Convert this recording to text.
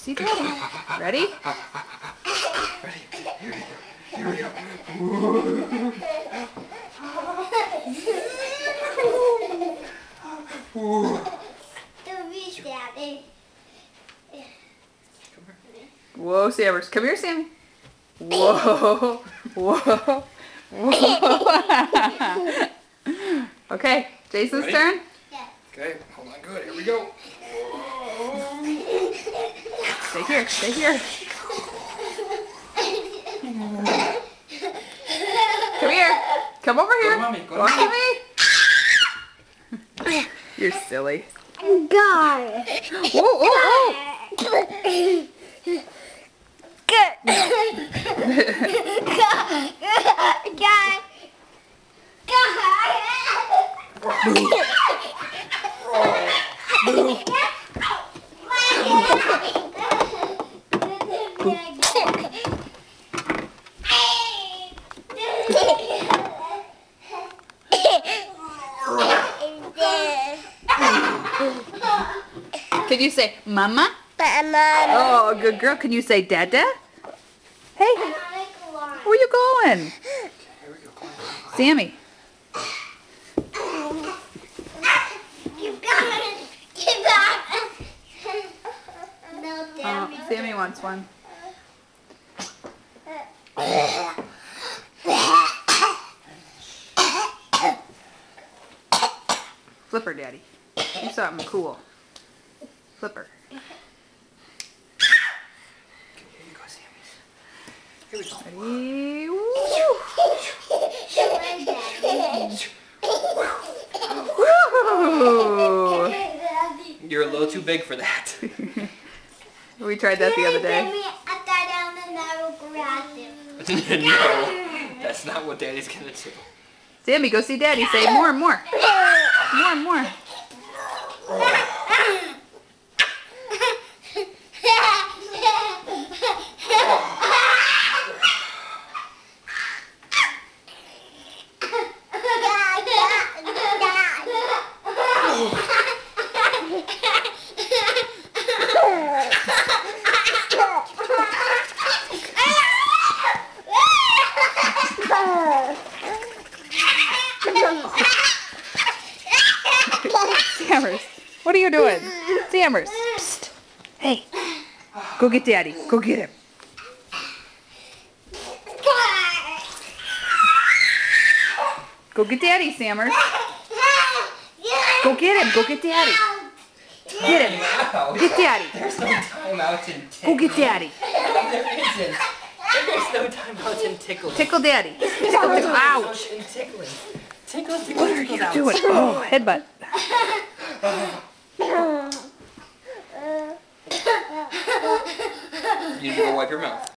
see Daddy. Ready? Ready? Here we go. Daddy. Whoa, Sammers. Come here, Sammy. Whoa. Whoa. Whoa. Okay, Jason's Ready? turn. Yeah. Okay, hold on. Good. Here we go. Stay here. Stay here. Come here. Come over here. Go to mommy. Go to Go mommy. to me. You're silly. God. Whoa, whoa, whoa. Good. Can you say Mama? Mama. Oh, good girl. Can you say Dada? Hey, where you going? Here we go. Come on. Sammy. Sammy wants one. Flipper, Daddy. Do something cool. Flipper. Okay, here you go, Sammy's. Here we go. Ready? Woo! You're a little too big for that. We tried that the other day. No, that's not what Daddy's gonna do. Sammy, go see Daddy. Say more and more. More and more. Sammers, what are you doing? Sammers, psst. Hey, go get Daddy. Go get him. Go get Daddy, Sammers. Go get him. Go get Daddy. Get him. Get Daddy. There's no time out in Go tickling. get Daddy. There isn't. There's no time out in tickling. Tickle Daddy. Tickle, tickle. Ouch. In tickling. Tickle, tickle, What are tickle you out. doing? Oh, headbutt. You need to go wipe your mouth.